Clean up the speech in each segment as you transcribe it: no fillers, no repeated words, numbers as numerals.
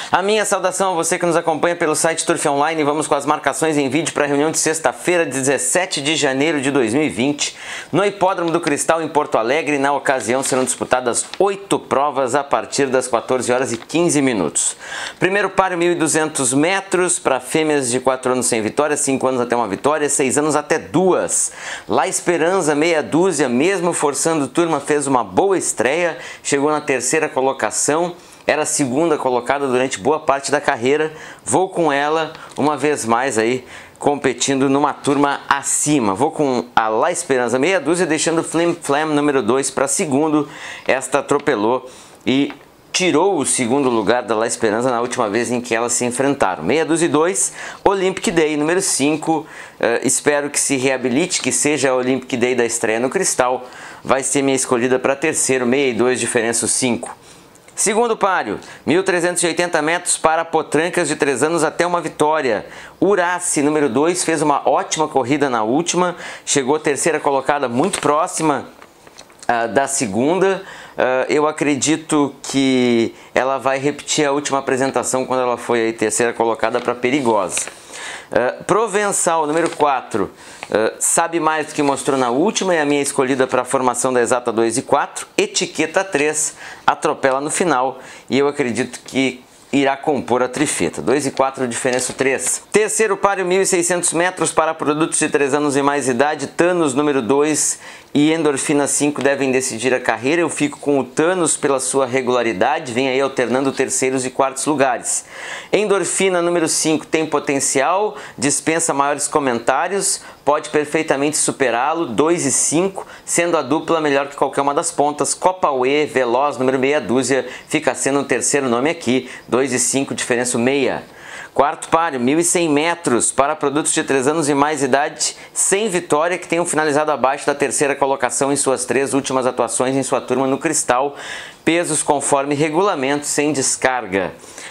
A minha saudação a você que nos acompanha pelo site Turf Online. Vamos com as marcações em vídeo para a reunião de sexta-feira, 17 de janeiro de 2020, no Hipódromo do Cristal, em Porto Alegre. Na ocasião serão disputadas 8 provas a partir das 14 horas e 15 minutos. Primeiro páreo, 1.200 metros, para fêmeas de 4 anos sem vitória, 5 anos até uma vitória, 6 anos até 2. La Esperança, meia dúzia, mesmo forçando turma, fez uma boa estreia, chegou na terceira colocação. Era a segunda colocada durante boa parte da carreira. Vou com ela uma vez mais aí, competindo numa turma acima. Vou com a La Esperança meia dúzia, deixando o Flim Flam número 2 para segundo. Esta atropelou e tirou o segundo lugar da La Esperança na última vez em que elas se enfrentaram. Meia dúzia e 2, Olympic Day número 5. Espero que se reabilite, que seja a Olympic Day da estreia no Cristal. Vai ser minha escolhida para terceiro, meia e 2, diferença 5. Segundo páreo, 1.380 metros para potrancas de 3 anos até uma vitória. Urace, número 2, fez uma ótima corrida na última, chegou terceira colocada, muito próxima da segunda. Eu acredito que ela vai repetir a última apresentação quando ela foi aí terceira colocada para Perigosa. Provençal, número 4, sabe mais do que mostrou na última, é a minha escolhida para a formação da exata 2 e 4. Etiqueta 3, atropela no final e eu acredito que irá compor a trifeta. 2 e 4, diferença 3. Terceiro páreo, 1.600 metros para produtos de 3 anos e mais idade. Thanos, número 2 e Endorfina 5 devem decidir a carreira. Eu fico com o Thanos pela sua regularidade, vem aí alternando terceiros e quartos lugares. Endorfina, número 5, tem potencial, dispensa maiores comentários, pode perfeitamente superá-lo. 2 e 5, sendo a dupla melhor que qualquer uma das pontas. Copa UE, Veloz, número meia dúzia, fica sendo o terceiro nome aqui. 2 e 5, diferença 6. Quarto páreo, 1.100 metros para produtos de 3 anos e mais idade, sem vitória, que tenham finalizado abaixo da terceira colocação em suas 3 últimas atuações em sua turma no Cristal. Pesos conforme regulamento, sem descarga.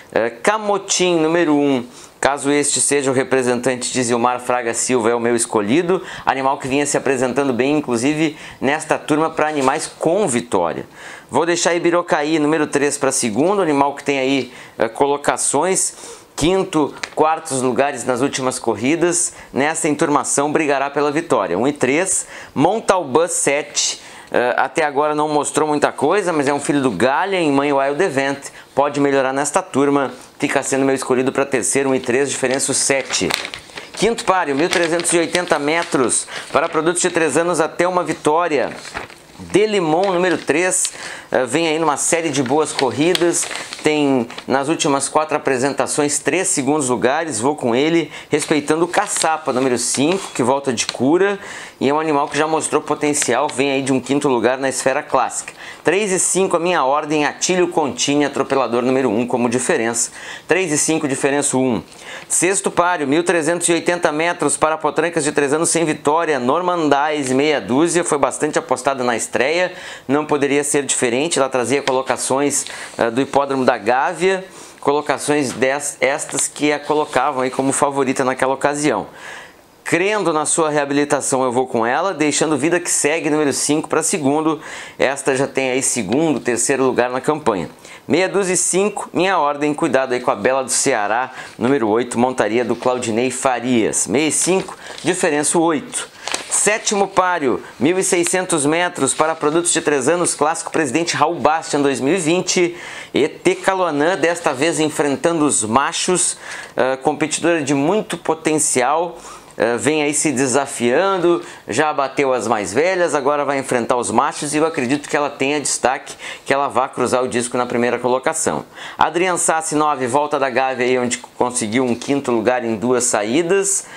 Camotim, número 1. Caso este seja o representante de Zilmar Fraga Silva, é o meu escolhido. Animal que vinha se apresentando bem, inclusive, nesta turma para animais com vitória. Vou deixar Ibirocaí, número 3, para segundo. Animal que tem aí colocações, quinto, quartos lugares nas últimas corridas. Nessa enturmação brigará pela vitória. 1 e 3. Montalbán 7. Até agora não mostrou muita coisa, mas é um filho do Galha em mãe Wild Event. Pode melhorar nesta turma. Fica sendo meu escolhido para terceiro, 1 e 3, diferença 7. Quinto páreo, 1.380 metros para produtos de 3 anos até uma vitória. Delimon, número 3, vem aí numa série de boas corridas, tem nas últimas 4 apresentações 3 segundos lugares. Vou com ele, respeitando o Caçapa, número 5, que volta de cura, e é um animal que já mostrou potencial, vem aí de um 5º lugar na esfera clássica. 3 e 5, a minha ordem, Atílio Contini, atropelador número 1 como diferença. 3 e 5, diferença 1. Sexto páreo, 1.380 metros para potrancas de 3 anos sem vitória. Normandais, meia dúzia, foi bastante apostada na estreia, não poderia ser diferente. Ela trazia colocações do Hipódromo da Gávea, colocações estas que a colocavam aí como favorita naquela ocasião. Crendo na sua reabilitação, eu vou com ela, deixando Vida que Segue, número 5, para segundo. Esta já tem aí segundo, terceiro lugar na campanha. Meia dúzia e 5, minha ordem, cuidado aí com a Bela do Ceará, número 8, montaria do Claudinei Farias. Meia e 5, diferença 8. Sétimo páreo, 1.600 metros para produtos de 3 anos, clássico Presidente Raul Bastian 2020. ET Caloanã, desta vez enfrentando os machos, competidora de muito potencial. Vem aí se desafiando, já bateu as mais velhas, agora vai enfrentar os machos e eu acredito que ela tenha destaque, que ela vá cruzar o disco na primeira colocação. Adrian Sassi 9, volta da Gávea aí, onde conseguiu um 5º lugar em 2 saídas.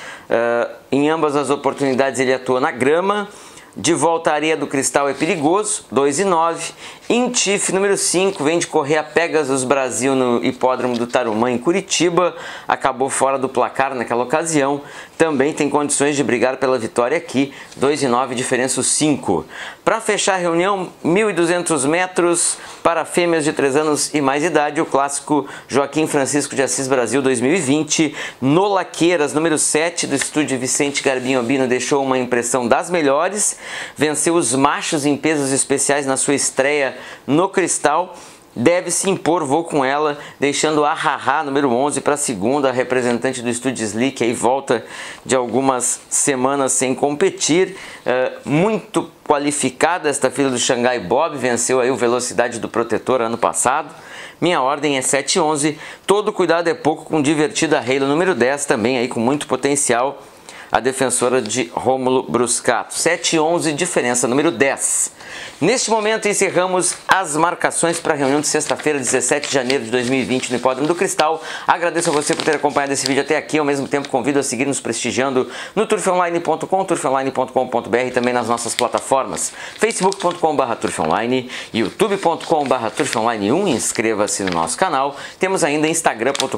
Em ambas as oportunidades ele atua na grama. De volta à areia do Cristal é perigoso, 2 e 9. Intif, número 5, vem de correr a Pegasus Brasil no Hipódromo do Tarumã, em Curitiba. Acabou fora do placar naquela ocasião. Também tem condições de brigar pela vitória aqui, 2 e 9, diferença 5. Para fechar a reunião, 1.200 metros para fêmeas de 3 anos e mais idade, o clássico Joaquim Francisco de Assis Brasil 2020. No Laqueiras, número 7, do estúdio Vicente Garbinho Albino, deixou uma impressão das melhores. Venceu os machos em pesos especiais na sua estreia no Cristal. deve se impor, vou com ela, deixando a Haha, número 11, para a segunda, representante do Estúdio Slick, aí volta de algumas semanas sem competir, muito qualificada esta filha do Xangai Bob, venceu aí o Velocidade do Protetor ano passado. Minha ordem é 7-11, todo cuidado é pouco com Divertida Reila, número 10, também aí com muito potencial, a defensora de Rômulo Bruscato. 7-11, diferença número 10. Neste momento encerramos as marcações para a reunião de sexta-feira, 17 de janeiro de 2020 no Hipódromo do Cristal. Agradeço a você por ter acompanhado esse vídeo até aqui, ao mesmo tempo convido a seguir nos prestigiando no turfonline.com, turfonline.com.br e também nas nossas plataformas facebook.com/turfonline, youtube.com/turfonline1, inscreva-se no nosso canal, temos ainda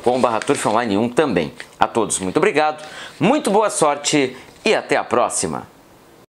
instagram.com/turfonline1 também. A todos muito obrigado, muito boa sorte e até a próxima!